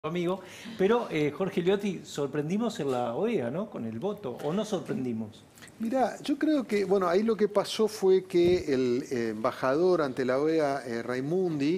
amigo, pero Jorge Liotti, sorprendimos en la OEA, ¿no? Con el voto, ¿o no sorprendimos? Mirá, yo creo que, bueno, ahí lo que pasó fue que el embajador ante la OEA, Raimundi,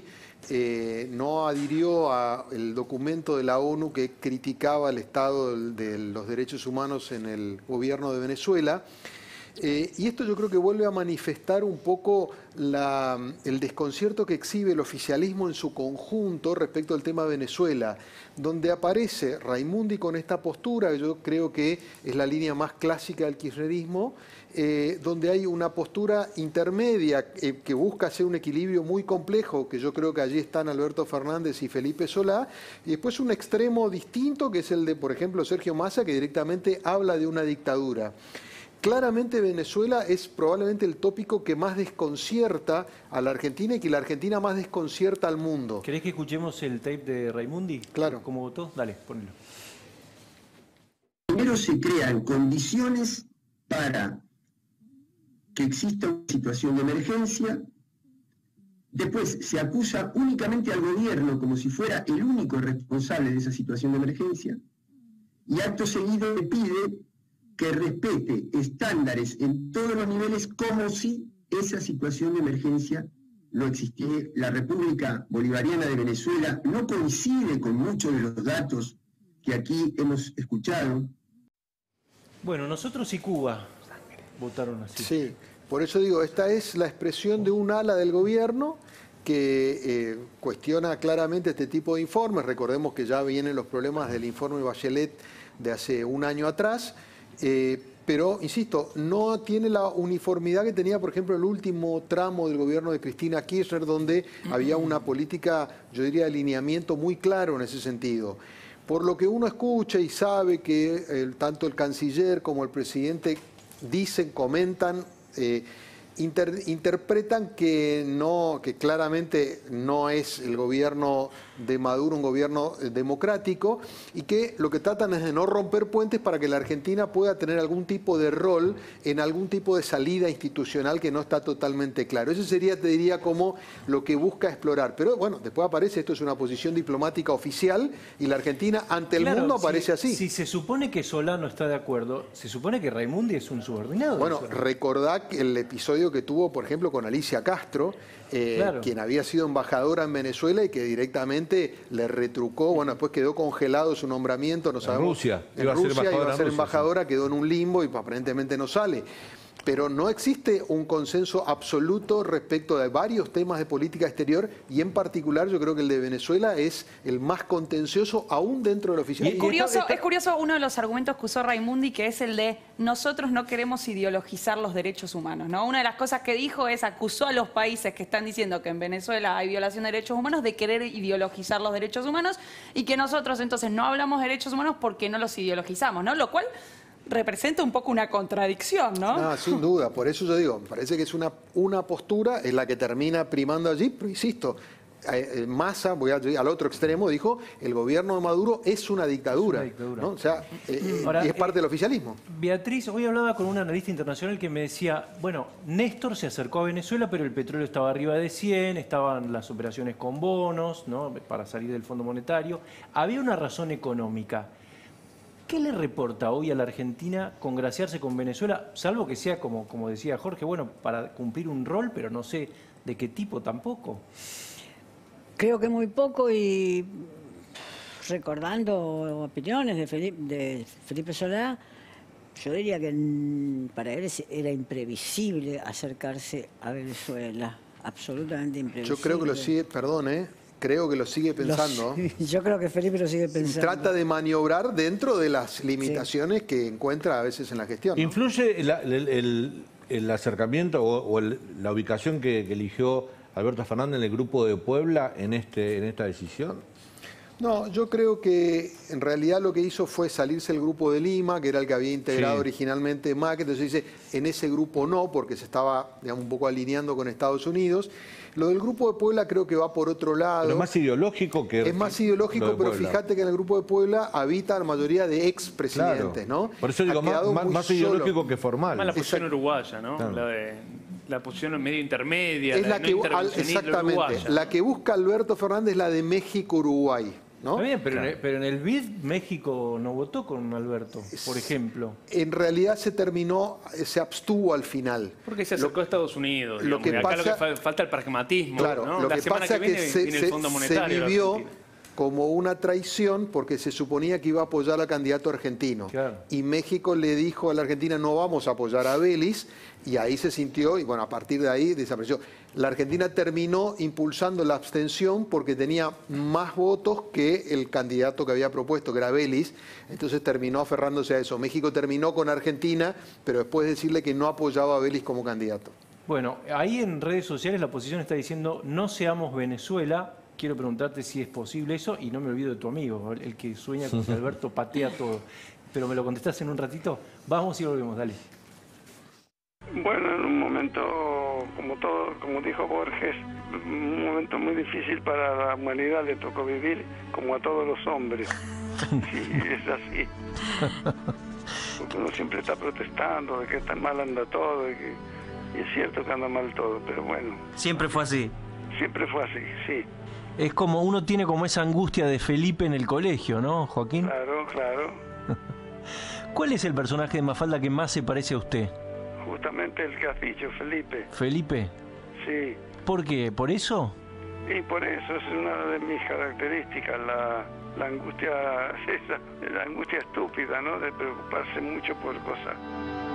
no adhirió al documento de la ONU que criticaba el estado de los derechos humanos en el gobierno de Venezuela. Y esto yo creo que vuelve a manifestar un poco el desconcierto que exhibe el oficialismo en su conjunto respecto al tema de Venezuela, donde aparece Raimundi con esta postura, que yo creo que es la línea más clásica del kirchnerismo, donde hay una postura intermedia que busca hacer un equilibrio muy complejo, que yo creo que allí están Alberto Fernández y Felipe Solá, y después un extremo distinto, que es el de, por ejemplo, Sergio Massa, que directamente habla de una dictadura. Claramente Venezuela es probablemente el tópico que más desconcierta a la Argentina y que la Argentina más desconcierta al mundo. ¿Querés que escuchemos el tape de Raimundi? Claro. ¿Cómo votó? Dale, ponelo. Primero se crean condiciones para que exista una situación de emergencia. Después se acusa únicamente al gobierno como si fuera el único responsable de esa situación de emergencia. Y acto seguido le pide que respete estándares en todos los niveles como si esa situación de emergencia no existiera. La República Bolivariana de Venezuela no coincide con muchos de los datos que aquí hemos escuchado. Bueno, nosotros y Cuba votaron así. Sí, por eso digo, esta es la expresión de un ala del gobierno que cuestiona claramente este tipo de informes. Recordemos que ya vienen los problemas del informe Bachelet de hace un año atrás. Pero, insisto, no tiene la uniformidad que tenía, por ejemplo, el último tramo del gobierno de Cristina Kirchner, donde había una política, yo diría, de alineamiento muy claro en ese sentido. Por lo que uno escucha y sabe que tanto el canciller como el presidente dicen, comentan, interpretan que claramente no es el gobierno de Maduro un gobierno democrático y que lo que tratan es de no romper puentes para que la Argentina pueda tener algún tipo de rol en algún tipo de salida institucional que no está totalmente claro. Eso sería, te diría, como lo que busca explorar. Pero bueno, después aparece, esto es una posición diplomática oficial y la Argentina ante el mundo aparece así. Si se supone que Solá no está de acuerdo, se supone que Raimundi es un subordinado. Bueno, recordá que el episodio que tuvo, por ejemplo, con Alicia Castro, claro, quien había sido embajadora en Venezuela y que directamente le retrucó, bueno, después quedó congelado su nombramiento, no sabemos. Rusia. En Rusia iba a ser embajadora, quedó en un limbo y aparentemente no sale. Pero no existe un consenso absoluto respecto de varios temas de política exterior y en particular yo creo que el de Venezuela es el más contencioso aún dentro del oficialismo. Es curioso uno de los argumentos que usó Raimundi, que es el de nosotros no queremos ideologizar los derechos humanos, ¿no? Una de las cosas que dijo es, acusó a los países que están diciendo que en Venezuela hay violación de derechos humanos de querer ideologizar los derechos humanos y que nosotros entonces no hablamos de derechos humanos porque no los ideologizamos, ¿no? Lo cual representa un poco una contradicción, ¿no? No, sin duda, por eso yo digo, me parece que es una postura, es la que termina primando allí, pero insisto, Massa, voy al otro extremo, dijo, el gobierno de Maduro es una dictadura, ¿no? O sea, ahora, y es parte del oficialismo. Beatriz, hoy hablaba con un analista internacional que me decía, bueno, Néstor se acercó a Venezuela, pero el petróleo estaba arriba de 100, estaban las operaciones con bonos, ¿no?, para salir del Fondo Monetario, había una razón económica. ¿Qué le reporta hoy a la Argentina congraciarse con Venezuela, salvo que sea, como decía Jorge, bueno, para cumplir un rol, pero no sé de qué tipo tampoco? Creo que muy poco, y recordando opiniones de Felipe Solá, yo diría que para él era imprevisible acercarse a Venezuela, absolutamente imprevisible. Yo creo que lo sigue, perdón, creo que lo sigue pensando. Yo creo que Felipe lo sigue pensando. Trata de maniobrar dentro de las limitaciones que encuentra a veces en la gestión, ¿no? ¿Influye el acercamiento o la ubicación que eligió Alberto Fernández en el Grupo de Puebla en esta decisión? No, yo creo que en realidad lo que hizo fue salirse el Grupo de Lima, que era el que había integrado originalmente Macri, entonces dice, en ese grupo no, porque se estaba, digamos, un poco alineando con Estados Unidos. Lo del Grupo de Puebla creo que va por otro lado. Pero es más ideológico que... Es más ideológico, pero fíjate que en el Grupo de Puebla habita la mayoría de expresidentes, ¿no? Por eso digo, más ideológico que formal. Más la posición uruguaya, ¿no? Claro. La posición medio intermedia, es la que, exactamente, la que busca Alberto Fernández, la de México-Uruguay. ¿no? Está bien, pero en el BID México no votó con Alberto, por ejemplo. En realidad se abstuvo al final. Porque se acercó a Estados Unidos. Lo Digamos, que acá pasa, lo que falta el pragmatismo. claro, ¿no? lo La que semana pasa que viene es que viene el Fondo Monetario. se de la vivió Argentina. como una traición porque se suponía que iba a apoyar al candidato argentino. Claro. Y México le dijo a la Argentina, no vamos a apoyar a Vélez, y ahí se sintió, y bueno, a partir de ahí desapareció. La Argentina terminó impulsando la abstención porque tenía más votos que el candidato que había propuesto, que era Vélez, entonces terminó aferrándose a eso. México terminó con Argentina, pero después decirle que no apoyaba a Vélez como candidato. Bueno, ahí en redes sociales la oposición está diciendo no seamos Venezuela. Quiero preguntarte si es posible eso y no me olvido de tu amigo, el que sueña con que Alberto patea todo. Pero me lo contestás en un ratito. Vamos y volvemos, dale. Bueno, en un momento, como dijo Borges, un momento muy difícil para la humanidad le tocó vivir, como a todos los hombres. Sí, es así. Porque uno siempre está protestando de que tan mal anda todo, y es cierto que anda mal todo, pero bueno. Siempre fue así. Siempre fue así, sí. Es como uno tiene como esa angustia de Felipe en el colegio, ¿no, Joaquín? Claro, claro. ¿Cuál es el personaje de Mafalda que más se parece a usted? Justamente el que has dicho, Felipe. ¿Felipe? Sí. ¿Por qué? ¿Por eso? Y por eso es una de mis características, la angustia esa, la angustia estúpida, ¿no? De preocuparse mucho por cosas